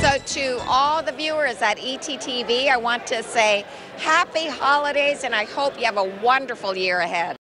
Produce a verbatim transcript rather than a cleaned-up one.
So to all the viewers at E T T V, I want to say happy holidays, and I hope you have a wonderful year ahead.